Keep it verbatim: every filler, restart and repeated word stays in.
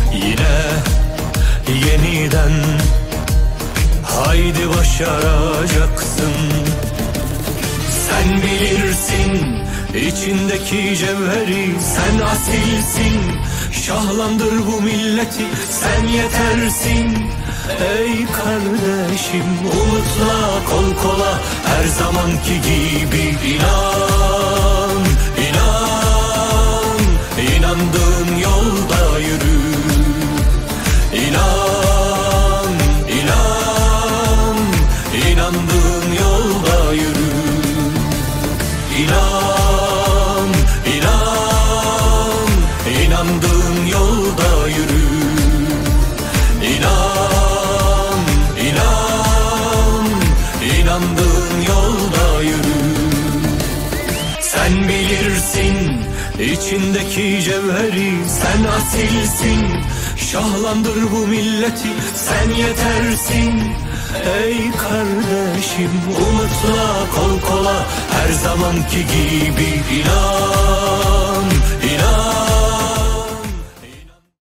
yine yeniden. Haydi başaracaksın. Sen bilirsin içindeki cevheri, sen asilsin. Şahlandır bu milleti, sen yetersin. Ey kardeşim, umutla kol kola, her zamanki gibi inan, inan, inandığın yolda yürü. İnan, inan, inandığın yolda yürü. İnan, inan, inandığın yolda yürü. İnan, inan, inandığın yolda yürü. Sen bilirsin içindeki cevheri, sen asilsin. Şahlandır bu milleti, sen yetersin. Ey kardeşim, umutla kol kola, her zamanki gibi inan,